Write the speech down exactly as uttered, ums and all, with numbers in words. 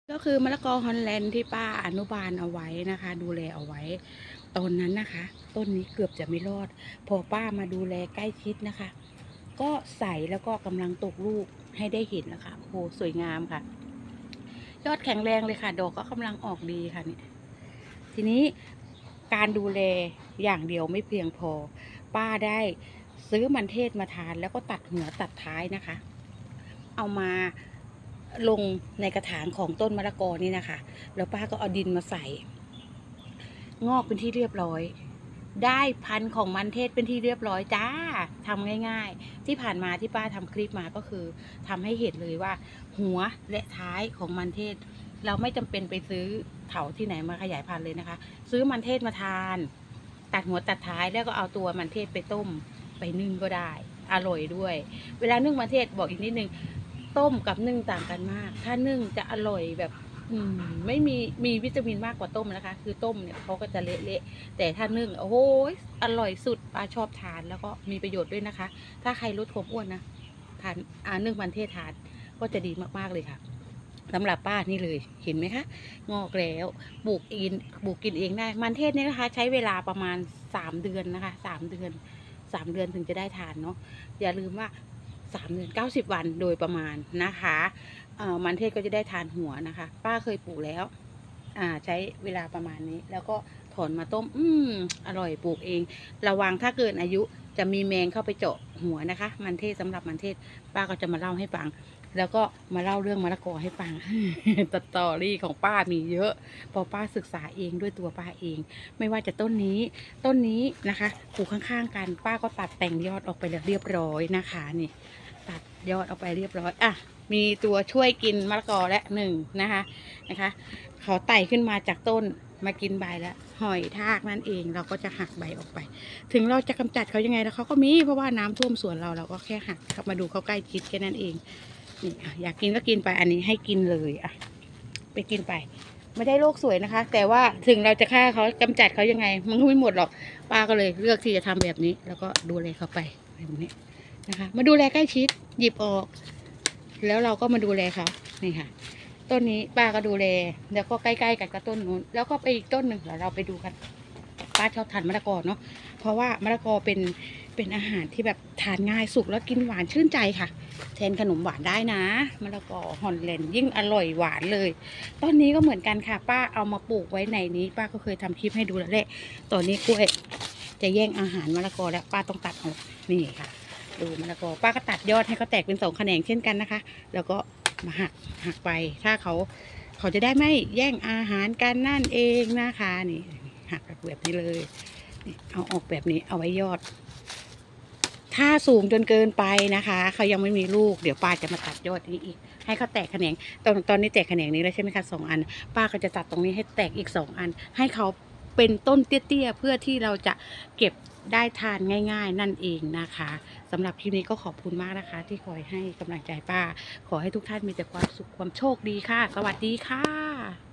ก็คือมะละกอฮอลแลนด์ที่ป้าอนุบาลเอาไว้นะคะ ดูแลเอาไว้ตอนนั้นนะคะ ต้นนี้เกือบจะไม่รอด พอป้ามาดูแลใกล้ชิดนะคะ ก็ใส่แล้วก็กำลังตกลูกให้ได้เห็นแล้วค่ะโอ้โหสวยงามค่ะ ยอดแข็งแรงเลยค่ะดอกก็กำลังออกดีค่ะเนี่ยทีนี้การดูแลอย่างเดียวไม่เพียงพอ ป้าได้ซื้อมันเทศมาทานแล้วก็ตัดหัวตัดท้ายนะคะ เอามาลงในกระถางของต้นมะละกอนี่นะคะ แล้วป้าก็เอาดินมาใส่ งอกเป็นที่เรียบร้อย ได้พันธุ์ของมันเทศเป็นที่เรียบร้อยจ้าทำง่ายๆ ที่ผ่านมาที่ป้าทำคลิปมาก็คือทำให้เห็นเลยว่า หัวและท้ายของมันเทศ เราไม่จำเป็นไปซื้อเถาที่ไหนมาขยายพันธุ์เลยนะคะ ซื้อมันเทศมาทาน ตัดหัวตัดท้ายแล้วก็เอาตัวมันเทศไปต้มไปนึ่งก็ได้ อร่อยด้วย เวลานึ่งมันเทศบอกอีกนิดนึงต้มกับนึ่งต่างกันมาก ถ้านึ่งจะอร่อยแบบอืมไม่มีมีวิตามินมากกว่าต้มนะคะ คือต้มเนี่ยเขาก็จะเละๆแต่ถ้านึ่งโอ้โหอร่อยสุดป้าชอบทานแล้วก็มีประโยชน์ด้วยนะคะ ถ้าใครลดความอ้วนนะทานอ่านึ่งมันเทศทานก็จะดีมากๆเลยค่ะสำหรับป้านี่เลยเห็นไหมคะงอกแล้วปลูกเองปลูกกินเองได้มันเทศนี่นะคะ ใช้เวลาประมาณสามเดือนนะคะสามเดือนสามเดือนถึงจะได้ทานเนาะอย่าลืมว่าสามเดือนเก้าสิบวันโดยประมาณนะคะเอ่อมันเทศก็จะได้ทานหัวนะคะป้าเคยปลูกแล้วอ่าใช้เวลาประมาณนี้แล้วก็ถอนมาต้มอืมอร่อยปลูกเองระวังถ้าเกินอายุจะมีแมงเข้าไปเจาะหัวนะคะมันเทศสำหรับมันเทศป้าก็จะมาเล่าให้ฟังแล้วก็มาเล่าเรื่องมะละกอให้ฟัง สตอรี่ของป้ามีเยอะพอป้าศึกษาเองด้วยตัวป้าเองไม่ว่าจะต้นนี้ต้นนี้นะคะปลูกข้างๆกันป้าก็ตัดแต่งยอดออกไปแล้วเรียบร้อยนะคะนี่ตัดยอดออกไปเรียบร้อยอ่ะมีตัวช่วยกินมะละกอและหนึ่งนะคะนะคะเขาไต่ขึ้นมาจากต้นมากินใบแล้วหอยทากนั่นเองเราก็จะหักใบออกไปถึงเราจะกำจัดเขายังไงแล้วเขาก็มีเพราะว่าน้ำท่วมสวนเราเราก็แค่หักเข้ามาดูเขาใกล้ชิดแค่นั้นเองนี่อยากกินก็กินไปอันนี้ให้กินเลยอ่ะไปกินไปไม่ได้โลกสวยนะคะแต่ว่าถึงเราจะฆ่าเขากำจัดเขายังไงมันก็ไม่หมดหรอกป้าก็เลยเลือกที่จะทำแบบนี้แล้วก็ดูแลเขาไปแบบนี้นะคะมาดูแลใกล้ชิดหยิบออกแล้วเราก็มาดูแลเขานี่ค่ะต้นนี้ป้าก็ดูแลแล้วก็ใกล้ๆกันกับต้นนู้นแล้วก็ไปอีกต้นหนึ่งเดี๋ยวเราไปดูกันป้าชอบทานมะละกอเนาะเพราะว่ามะละกอเป็นเป็นอาหารที่แบบทานง่ายสุกแล้วกินหวานชื่นใจค่ะแทนขนมหวานได้นะมะละกอฮอลแลนด์ยิ่งอร่อยหวานเลยต้นนี้ก็เหมือนกันค่ะป้าเอามาปลูกไว้ในนี้ป้าก็เคยทำคลิปให้ดูแล้วแหละตอนนี้กล้วยจะแย่งอาหารมะละกอแล้วป้าต้องตัดออกนี่ค่ะดูมะละกอป้าก็ตัดยอดให้เขาแตกเป็นสองแขนงเช่นกันนะคะแล้วก็มาหักหักไปถ้าเขาเขาจะได้ไม่แย่งอาหารกันนั่นเองนะคะนี่หักแบบนี้เลยเอาออกแบบนี้เอาไว้ยอดถ้าสูงจนเกินไปนะคะเขายังไม่มีลูกเดี๋ยวป้าจะมาตัดยอดนี้อีกให้เขาแตกแขนงตอนตอนนี้แตกแขนงนี้แล้วใช่ไหมคะสองอันป้าก็จะตัดตรงนี้ให้แตกอีกสองอันให้เขาเป็นต้นเตี้ยๆเพื่อที่เราจะเก็บได้ทานง่ายๆนั่นเองนะคะสำหรับคลิปนี้ก็ขอบคุณมากนะคะที่คอยให้กำลังใจป้าขอให้ทุกท่านมีแต่ความสุขความโชคดีค่ะสวัสดีค่ะ